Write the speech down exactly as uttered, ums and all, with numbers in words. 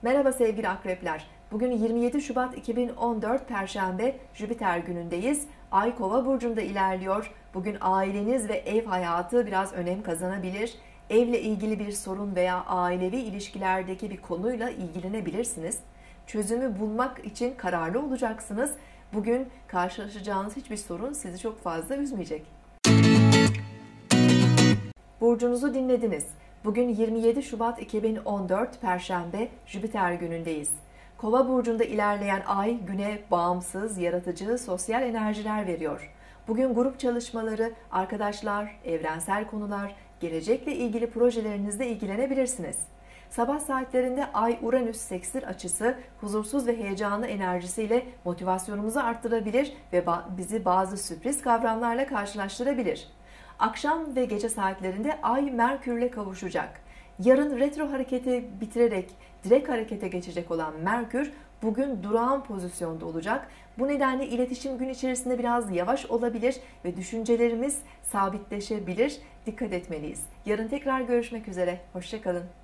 Merhaba sevgili akrepler. Bugün yirmi yedi Şubat iki bin on dört Perşembe, Jüpiter günündeyiz. Ay Kova burcunda ilerliyor. Bugün aileniz ve ev hayatı biraz önem kazanabilir. Evle ilgili bir sorun veya ailevi ilişkilerdeki bir konuyla ilgilenebilirsiniz. Çözümü bulmak için kararlı olacaksınız. Bugün karşılaşacağınız hiçbir sorun sizi çok fazla üzmeyecek. Burcunuzu dinlediniz. Bugün yirmi yedi Şubat iki bin on dört Perşembe, Jüpiter günündeyiz. Kova burcunda ilerleyen ay güne bağımsız, yaratıcı, sosyal enerjiler veriyor. Bugün grup çalışmaları, arkadaşlar, evrensel konular, gelecekle ilgili projelerinizle ilgilenebilirsiniz. Sabah saatlerinde Ay-Uranüs sekstil açısı huzursuz ve heyecanlı enerjisiyle motivasyonumuzu arttırabilir ve bizi bazı sürpriz kavramlarla karşılaştırabilir. Akşam ve gece saatlerinde Ay Merkür'le kavuşacak. Yarın retro hareketi bitirerek direkt harekete geçecek olan Merkür bugün durağan pozisyonda olacak. Bu nedenle iletişim gün içerisinde biraz yavaş olabilir ve düşüncelerimiz sabitleşebilir. Dikkat etmeliyiz. Yarın tekrar görüşmek üzere. Hoşça kalın.